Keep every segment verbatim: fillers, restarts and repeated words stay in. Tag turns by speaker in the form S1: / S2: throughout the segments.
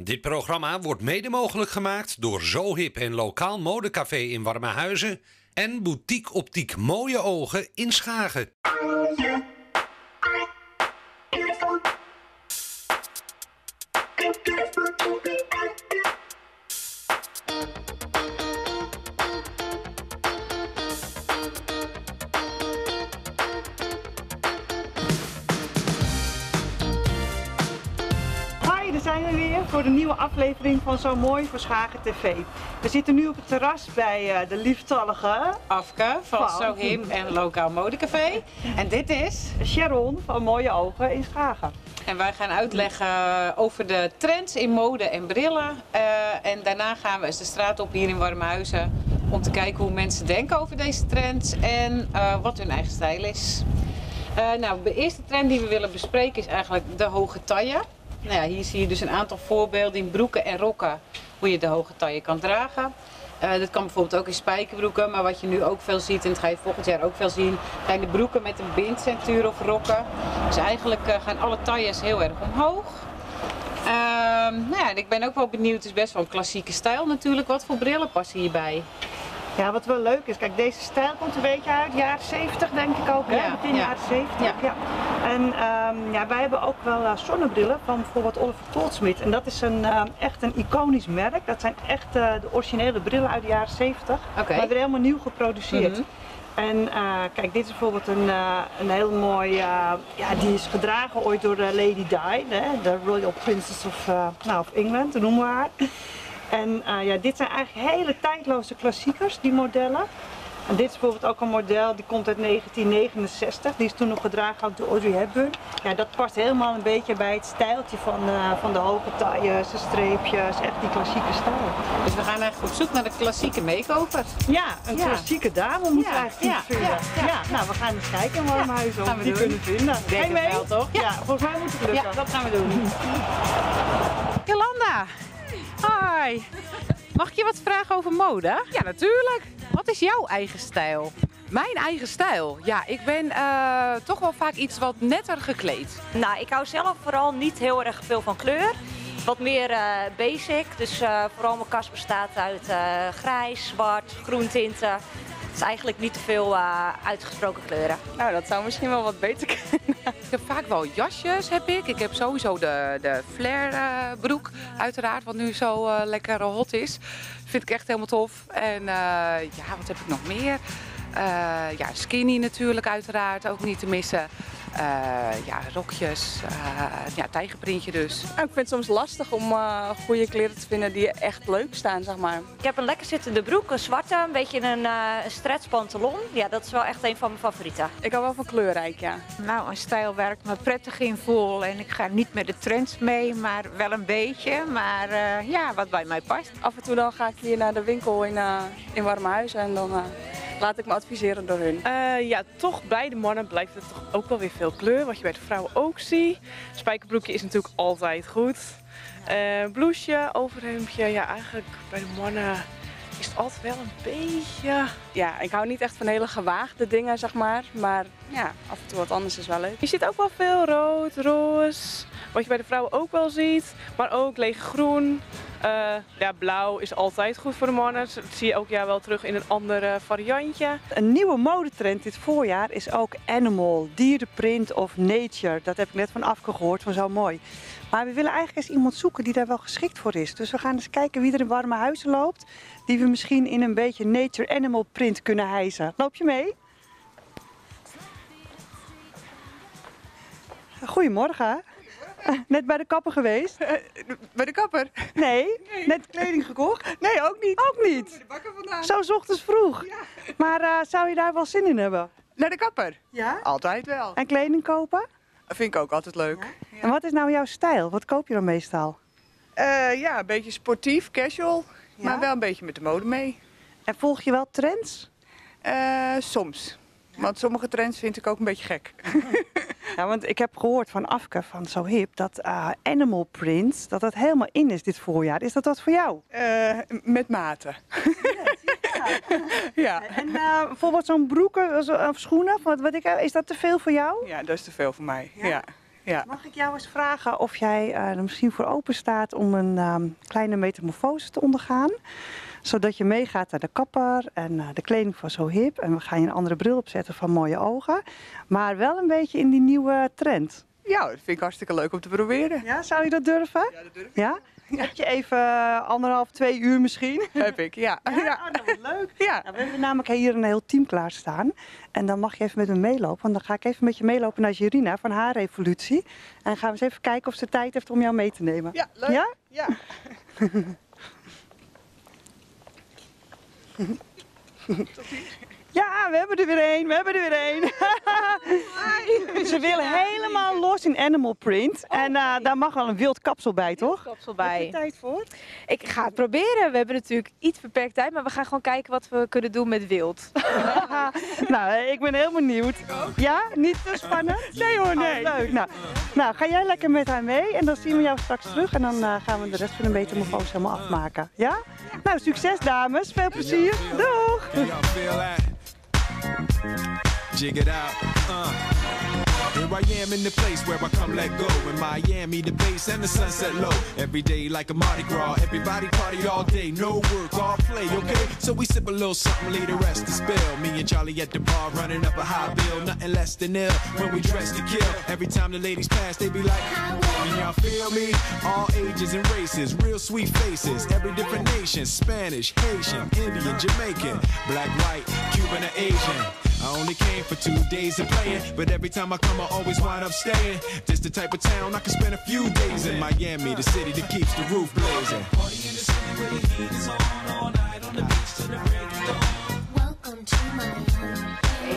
S1: Dit programma wordt mede mogelijk gemaakt door Zo Hip en lokaal modecafé in Warmhuizen en Boutique Optiek Mooie Ogen in Schagen.
S2: Daar zijn we weer voor de nieuwe aflevering van Zo Mooi voor Schagen T V. We zitten nu op het terras bij uh, de lieftallige
S3: Afke van Zo Hip en lokaal modecafé. En dit is
S2: Sharon van Mooie Ogen in Schagen.
S3: En wij gaan uitleggen over de trends in mode en brillen. Uh, en daarna gaan we eens de straat op hier in Warmhuizen om te kijken hoe mensen denken over deze trends en uh, wat hun eigen stijl is. Uh, nou, de eerste trend die we willen bespreken is eigenlijk de hoge taille. Nou ja, hier zie je dus een aantal voorbeelden in broeken en rokken hoe je de hoge taille kan dragen. Uh, dat kan bijvoorbeeld ook in spijkerbroeken, maar wat je nu ook veel ziet en dat ga je volgend jaar ook veel zien, zijn de broeken met een bindcentuur of rokken. Dus eigenlijk uh, gaan alle tailles heel erg omhoog. Uh, nou ja, ik ben ook wel benieuwd, het is best wel een klassieke stijl natuurlijk. Wat voor brillen passen hierbij?
S2: Ja, wat wel leuk is, kijk, deze stijl komt een beetje uit de jaren zeventig denk ik ook, hè?
S3: Ja,
S2: Begin
S3: ja.
S2: jaren zeventig. Ja. Ja. En um, ja, wij hebben ook wel uh, zonnebrillen van bijvoorbeeld Oliver Goldsmith. En dat is een, uh, echt een iconisch merk. Dat zijn echt uh, de originele brillen uit de jaren zeventig,
S3: Okay.
S2: maar weer helemaal nieuw geproduceerd.
S3: Mm-hmm.
S2: En uh, kijk, dit is bijvoorbeeld een, uh, een heel mooi, uh, ja, die is gedragen ooit door uh, Lady Di, hè? De Royal Princess of, uh, nou, of England, dat noemen we haar. En uh, ja, dit zijn eigenlijk hele tijdloze klassiekers, die modellen. En dit is bijvoorbeeld ook een model, die komt uit negentien negenenzestig. Die is toen nog gedragen ook door Audrey Hepburn. Ja, dat past helemaal een beetje bij het stijltje van, uh, van de hoge tailles, de streepjes, echt die klassieke stijl.
S3: Dus we gaan eigenlijk op zoek naar de klassieke make-over.
S2: Ja, een
S3: Ja.
S2: klassieke dame moeten we
S3: Ja,
S2: eigenlijk
S3: ja,
S2: vinden.
S3: ja, ja.
S2: Ja, nou, we gaan eens kijken in Warmhuizen
S3: Ja,
S2: of
S3: gaan
S2: we
S3: we
S2: die
S3: doen.
S2: kunnen vinden.
S3: Ik denk
S2: Ga je
S3: het
S2: mee?
S3: wel, toch?
S2: Ja.
S3: Ja.
S2: Volgens mij moet het lukken.
S3: Ja, dat gaan we doen. Jolanda, hi. Mag ik je wat vragen over mode?
S4: Ja, natuurlijk.
S3: Wat is jouw eigen stijl?
S4: Mijn eigen stijl. Ja, ik ben uh, toch wel vaak iets wat netter gekleed.
S5: Nou, ik hou zelf vooral niet heel erg veel van kleur. Wat meer uh, basic. Dus uh, vooral mijn kast bestaat uit uh, grijs, zwart, groentinten. Het is eigenlijk niet te veel uh, uitgesproken kleuren.
S6: Nou, dat zou misschien wel wat beter kunnen.
S4: Ik heb vaak wel jasjes, heb ik. Ik heb sowieso de, de flare uh, broek, uiteraard, wat nu zo uh, lekker hot is. Vind ik echt helemaal tof. En uh, ja, wat heb ik nog meer? Uh, ja, skinny natuurlijk, uiteraard, ook niet te missen. Uh, ja, rokjes, uh, ja, tijgerprintje dus.
S6: Nou, ik vind het soms lastig om uh, goede kleren te vinden die echt leuk staan, zeg maar.
S5: Ik heb een lekker zittende broek, een zwarte, een beetje een uh, stretch pantalon. Ja, dat is wel echt een van mijn favorieten.
S6: Ik hou wel van kleurrijk, ja.
S7: Nou, een stijl waar ik me prettig in voel. En ik ga niet met de trends mee, maar wel een beetje. Maar uh, ja, wat bij mij past.
S6: Af en toe dan ga ik hier naar de winkel in, uh, in Warmhuizen en dan uh, laat ik me adviseren door hun.
S8: Uh, ja, toch bij de mannen blijft het toch ook wel weer veel kleur, wat je bij de vrouwen ook ziet. Spijkerbroekje is natuurlijk altijd goed. Uh, blouseje, overhemdje, ja eigenlijk bij de mannen is het altijd wel een beetje...
S6: Ja, ik hou niet echt van hele gewaagde dingen, zeg maar. Maar ja, af en toe wat anders is wel leuk.
S8: Je ziet ook wel veel rood, roze, wat je bij de vrouwen ook wel ziet. Maar ook leeg groen. Uh, ja, blauw is altijd goed voor de mannen. Dat zie je elk jaar wel terug in een ander uh, variantje.
S2: Een nieuwe modetrend dit voorjaar is ook animal, dierenprint of nature. Dat heb ik net van Afke gehoord, van Zo Mooi. Maar we willen eigenlijk eens iemand zoeken die daar wel geschikt voor is. Dus we gaan eens kijken wie er in Warmhuizen loopt, die we misschien in een beetje nature animal print kunnen hijsen. Loop je mee? Goedemorgen. Net bij de kapper geweest?
S6: Uh, bij de kapper?
S2: Nee, nee, net kleding gekocht?
S6: Nee, ook niet.
S2: Ook niet?
S6: Bij de bakker vandaan.
S2: Zo 's ochtends vroeg?
S6: Ja.
S2: Maar uh, zou je daar wel zin in hebben?
S6: Naar de kapper?
S2: Ja?
S6: Altijd wel.
S2: En kleding kopen?
S6: Dat vind ik ook altijd leuk. Ja?
S2: Ja. En wat is nou jouw stijl? Wat koop je dan meestal?
S6: Uh, ja, een beetje sportief, casual,
S2: Ja?
S6: maar wel een beetje met de mode mee.
S2: En volg je wel trends?
S6: Uh, soms. Ja. Want sommige trends vind ik ook een beetje gek.
S2: Ja, want ik heb gehoord van Afke van Zo Hip dat uh, animal print, dat dat helemaal in is dit voorjaar. Is dat wat voor jou?
S6: Uh, met maten.
S2: Ja.
S6: Ja.
S2: En uh, bijvoorbeeld zo'n broeken of schoenen, wat, wat ik, is dat te veel voor jou?
S6: Ja, dat is te veel voor mij. Ja.
S2: Ja?
S6: Ja.
S2: Mag ik jou eens vragen of jij uh, er misschien voor open staat om een um, kleine metamorfose te ondergaan? Zodat je meegaat naar de kapper en uh, de kleding van Zo Hip. En we gaan je een andere bril opzetten van mooie ogen. Maar wel een beetje in die nieuwe trend.
S6: Ja, dat vind ik hartstikke leuk om te proberen.
S2: Ja, zou je dat durven?
S6: Ja, dat durf ik.
S2: Ja? Ja. Heb je even uh, anderhalf, twee uur misschien?
S6: Heb ik, ja.
S2: Ja,
S6: ja.
S2: Oh, dat wordt leuk.
S6: Ja.
S2: Nou, we hebben namelijk hier een heel team klaarstaan. En dan mag je even met me meelopen. Want dan ga ik even met je meelopen naar Jirina van Haar Revolutie. En dan gaan we eens even kijken of ze tijd heeft om jou mee te nemen.
S6: Ja, leuk.
S2: Ja?
S6: Ja.
S2: Ja, we hebben er weer één, we hebben er weer één. Ze willen helemaal los in animal print. En uh, daar mag wel een wild kapsel bij, toch?
S9: Kapsel
S2: Heb je
S9: bij.
S2: tijd voor?
S9: Ik ga het proberen. We hebben natuurlijk iets beperkt tijd, maar we gaan gewoon kijken wat we kunnen doen met wild.
S2: Nou, ik ben heel benieuwd. Ja? Niet te spannend?
S6: Nee hoor, nee.
S2: Oh, leuk. Nou, nou, ga jij lekker met haar mee en dan zien we jou straks terug. En dan uh, gaan we de rest van de metamorfose helemaal afmaken. Ja? Nou, succes dames. Veel plezier. Doeg!
S10: Jig it out, uh. Here I am in the place where I come let go. In Miami, the bass and the sunset low. Every day like a Mardi Gras. Everybody party all day, no work, all play, okay? So we sip a little something, leave the rest to spill. Me and Charlie at the bar running up a high bill. Nothing less than ill when we dress to kill. Every time the ladies pass, they be like, can y'all feel me? All ages and races, real sweet faces. Every different nation, Spanish, Haitian, Indian, Jamaican, black, white, Cuban, or Asian. I only came for two days of playing, but every time I come I always wind up staying. This the type of town I can spend a few days in. Miami, the city that keeps the roof blazing. Party in the city where the heat is on, all night on the beach till the break of dawn. Welcome to Miami.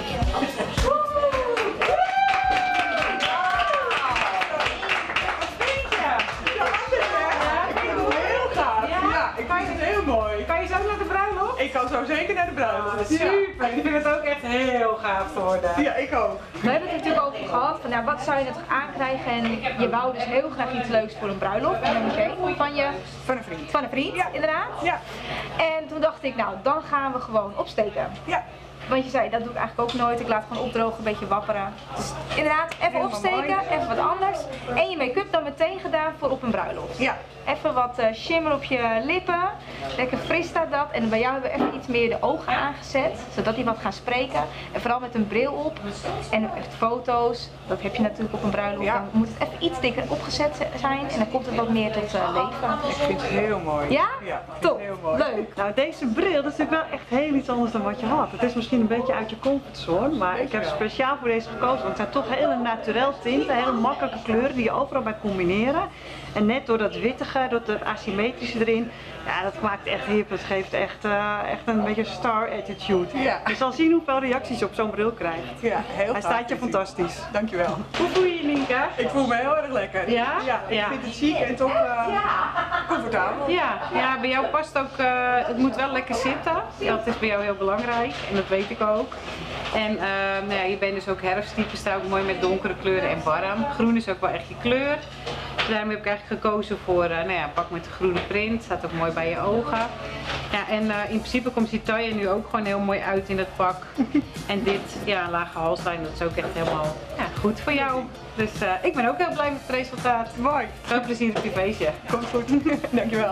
S2: Kan je zo naar de bruiloft?
S6: Ik kan zo zeker naar de bruiloft.
S2: Super, ik vind het ook echt heel gaaf te worden.
S6: Ja, ik ook.
S11: We hebben het er natuurlijk over gehad, van ja, wat zou je er toch aankrijgen en je wou dus heel graag iets leuks voor een bruiloft. En dan oké, van je...
S6: Van een vriend.
S11: Van een vriend, ja. Inderdaad.
S6: Ja.
S11: En toen dacht ik, nou, dan gaan we gewoon opsteken.
S6: Ja.
S11: Want je zei, dat doe ik eigenlijk ook nooit. Ik laat gewoon opdrogen, een beetje wapperen. Dus inderdaad, even
S6: Helemaal
S11: opsteken,
S6: mooi.
S11: even wat anders. En je make-up dan meteen gedaan voor op een bruiloft.
S6: Ja.
S11: Even wat uh, shimmer op je lippen. Lekker fris staat dat. En bij jou hebben we even iets meer de ogen aangezet. Zodat die wat gaan spreken. En vooral met een bril op. En echt foto's. Dat heb je natuurlijk op een bruiloft.
S6: Ja.
S11: Dan moet het even iets dikker opgezet zijn. En dan komt het wat meer tot uh, leven.
S6: Ik vind het heel mooi.
S11: Ja?
S6: Ja,
S11: Top.
S6: heel mooi.
S11: Leuk.
S2: Nou, deze bril, dat is natuurlijk wel echt heel iets anders dan wat je had. Het is misschien een beetje uit je comfortzone, maar ik heb speciaal voor deze gekozen. Want het zijn toch hele naturel tinten, hele makkelijke kleuren die je overal bij combineren. En net door dat wittige, door het asymmetrische erin, ja, dat maakt echt hip. Het geeft echt, uh, echt een beetje star attitude.
S6: Ja.
S2: Je zal zien hoeveel reacties je op zo'n bril krijgt.
S6: Ja, heel
S2: Hij
S6: gaaf.
S2: staat je fantastisch.
S6: Dankjewel.
S2: Hoe voel je je, Nienke?
S6: Ik voel me heel erg lekker.
S2: Ja?
S6: Ja, ik
S2: Ja.
S6: vind het chic en toch uh, comfortabel.
S3: Ja, ja, bij jou past ook, uh, het moet wel lekker zitten. Dat is bij jou heel belangrijk en dat weet ik ook. En uh, nou ja, je bent dus ook herfsttype, staat ook mooi met donkere kleuren en warm. Groen is ook wel echt je kleur. Dus daarom heb ik eigenlijk gekozen voor uh, nou ja, pak met de groene print, staat ook mooi bij je ogen. Ja, en uh, in principe komt die taille nu ook gewoon heel mooi uit in dat pak. En dit, ja, een lage halslijn, dat is ook echt helemaal ja, goed voor jou. Dus uh, ik ben ook heel blij met het resultaat.
S6: Mooi.
S3: Veel plezier op je feestje.
S6: Komt goed. Dankjewel.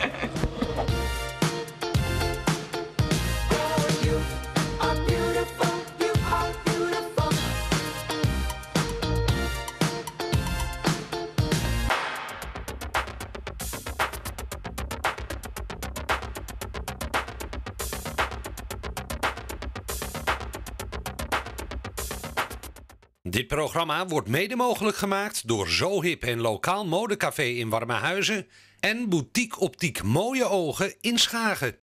S1: Dit programma wordt mede mogelijk gemaakt door Zo Hip en lokaal modecafé in Warmehuizen en Boutique Optiek Mooie Ogen in Schagen.